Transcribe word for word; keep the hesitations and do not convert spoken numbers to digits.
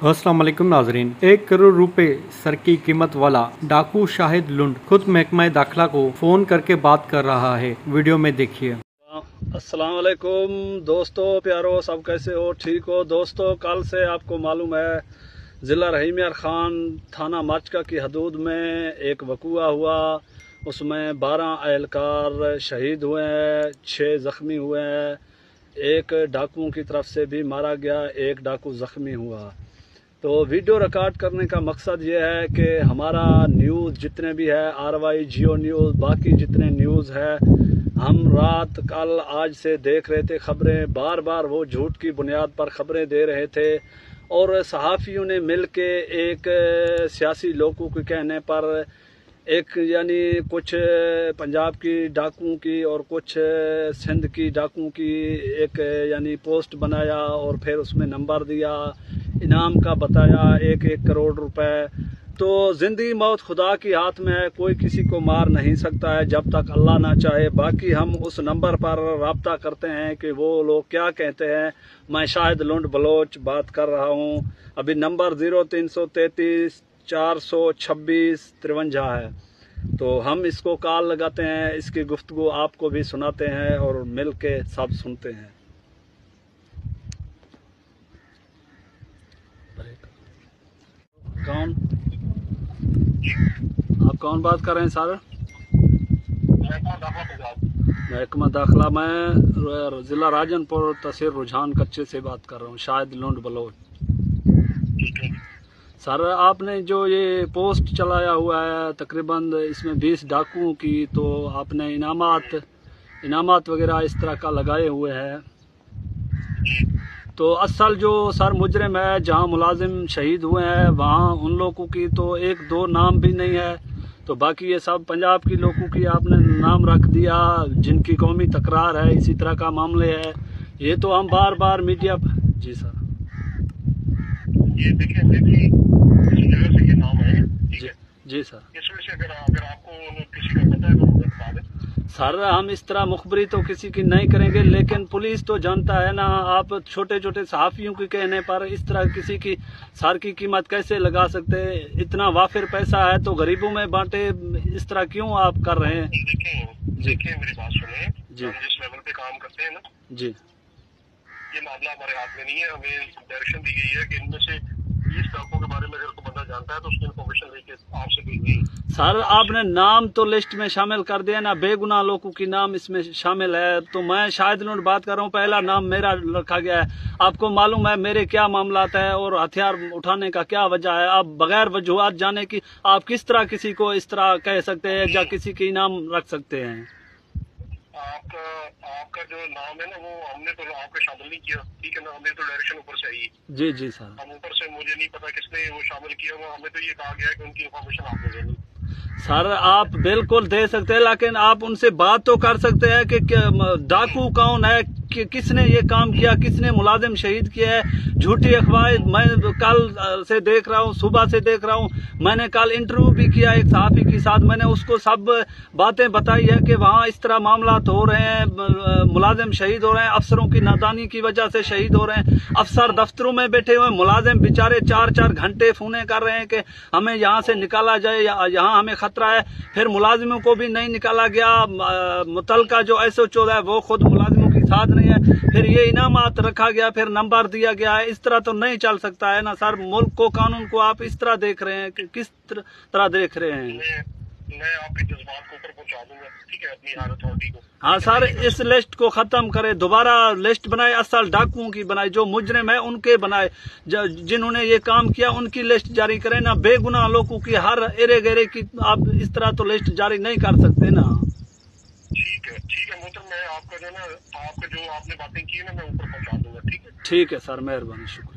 अस्सलाम वालेकुम नाजरीन। एक करोड़ रुपए सर की कीमत वाला डाकू शाहिद लुंड खुद महकमा दाखिला को फोन करके बात कर रहा है। वीडियो में देखिए। अस्सलाम वालेकुम दोस्तों, प्यारो, सब कैसे हो? ठीक हो दोस्तों? कल से आपको मालूम है ज़िला रहीम यार खान थाना मचका की हदूद में एक वकूआ हुआ। उसमें बारह एहलकार शहीद हुए हैं, छः ज़ख्मी हुए हैं। एक डाकुओं की तरफ से भी मारा गया, एक डाकू ज़ख्मी हुआ। तो वीडियो रिकॉर्ड करने का मकसद ये है कि हमारा न्यूज़ जितने भी है, आर वाई जियो न्यूज़, बाकी जितने न्यूज़ है, हम रात कल आज से देख रहे थे खबरें। बार बार वो झूठ की बुनियाद पर खबरें दे रहे थे और सहाफ़ियों ने मिल के एक सियासी लोगों के कहने पर एक यानी कुछ पंजाब की डाकुओं की और कुछ सिंध की डाकुओं की एक यानी पोस्ट बनाया और फिर उसमें नंबर दिया, इनाम का बताया एक एक करोड़ रुपए। तो जिंदगी मौत खुदा की हाथ में है, कोई किसी को मार नहीं सकता है जब तक अल्लाह ना चाहे। बाकी हम उस नंबर पर राब्ता करते हैं कि वो लोग क्या कहते हैं। मैं शाहिद लुंड बलोच बात कर रहा हूँ। अभी नंबर ज़ीरो तीन सौ तैंतीस चार सौ छब्बीस तिरवंजा है। तो हम इसको कॉल लगाते हैं, इसकी गुफ्तगू आपको भी सुनाते हैं और मिल के सब सुनते हैं। कौन आप कौन बात कर रहे हैं सर? महकमा दाखिला, मैं ज़िला राजनपुर तहसील रुझान कच्चे से बात कर रहा हूँ, शाहिद लुंड बलोच। सर आपने जो ये पोस्ट चलाया हुआ है तकरीबन इसमें बीस डाकुओं की, तो आपने इनामात इनामात वगैरह इस तरह का लगाए हुए हैं। तो असल जो सर मुजरिम है, जहाँ मुलाजिम शहीद हुए हैं वहाँ उन लोगों की तो एक दो नाम भी नहीं है। तो बाकी ये सब पंजाब की लोगों की आपने नाम रख दिया जिनकी कौमी तकरार है, इसी तरह का मामले है। ये तो हम बार बार मीडिया पर। जी सर, ये देखिए मेरी इस जगह से ये नाम है, ठीक है? जी सर। इसमें से अगर अगर आपको किसी का पता है तो बता दें। सर हम इस तरह मुखबरी तो किसी की नहीं करेंगे, लेकिन पुलिस तो जानता है ना। आप छोटे छोटे सहाफ़ियों के कहने पर इस तरह किसी की सर की कीमत कैसे लगा सकते हैं? इतना वाफिर पैसा है तो गरीबों में बांटे, इस तरह क्यों आप कर रहे हैं? देखिए देखिए मेरी बात सुनिए जी। हम जिस लेवल पे काम करते हैं ना जी, ये मामला हमारे हाथ में नहीं है। हमें डायरेक्शन दी गई है कि इनमें से बीस डाकों के बारे में अगर कोई बंदा जानता है तो उसकी इन्फॉर्मेशन लेके आपसे भेज दी। सर आपने नाम तो लिस्ट में शामिल कर दिया ना, बेगुनाह लोगों की नाम इसमें शामिल है। तो मैं शाहिद लुंड बात कर रहा हूँ, पहला नाम मेरा रखा गया है। आपको मालूम है मेरे क्या मामलात है और हथियार उठाने का क्या वजह है। आप बगैर वजूहात जाने की आप किस तरह किसी को इस तरह कह सकते हैं या किसी के इनाम रख सकते हैं? आपका आपका जो नाम है ना वो हमने तो आपका शामिल नहीं किया, ठीक है ना? हमें तो डायरेक्शन ऊपर से आई। जी जी सर। हम ऊपर से, मुझे नहीं पता किसने वो शामिल किया हुआ, हमें तो ये कहा गया है कि उनकी इन्फॉर्मेशन आपको देनी। सर आप बिल्कुल दे सकते हैं, लेकिन आप उनसे बात तो कर सकते हैं कि डाकू कौन है, कि किसने ये काम किया, किसने मुलाजिम शहीद किया है। झूठी अफवाह मैं कल से देख रहा हूँ, सुबह से देख रहा हूँ। मैंने कल इंटरव्यू भी किया एक सहाफ़ी के साथ, मैंने उसको सब बातें बताई है कि वहाँ इस तरह मामला हो रहे हैं, मुलाजिम शहीद हो रहे हैं, अफसरों की नादानी की वजह से शहीद हो रहे हैं। अफसर दफ्तरों में बैठे हुए, मुलाजिम बेचारे चार चार घंटे फोने कर रहे हैं कि हमें यहाँ से निकाला जाए, यहाँ हमें खतरा है। फिर मुलाजिमों को भी नहीं निकाला गया। मुतलका जो एस ओ चौदह है वो खुद मुलाजिमों के साथ नहीं है। फिर ये इनामात रखा गया, फिर नंबर दिया गया है। इस तरह तो नहीं चल सकता है ना सर। मुल्क को, कानून को आप इस तरह देख रहे हैं कि किस तरह देख रहे हैं? मैं, मैं आपके जज्बात को ऊपर पहुंचा दूंगा, ठीक है, अपनी हायर अथॉरिटी को। हाँ सर, इस लिस्ट को खत्म करें, दोबारा लिस्ट बनाए, असल डाकुओं की बनाए, जो मुजरिम है उनके बनाए, जिन्होंने ये काम किया उनकी लिस्ट जारी करें ना। बेगुनाह लोगों की हर एरे गेरे की आप इस तरह तो लिस्ट जारी नहीं कर सकते ना। ठीक है ठीक है मोहतरम, मैं आपका जो ना आपका जो आपने बातें की है ना मैं ऊपर पहुंचा दूंगा, ठीक है? ठीक है सर, मेहरबानी, शुक्रिया।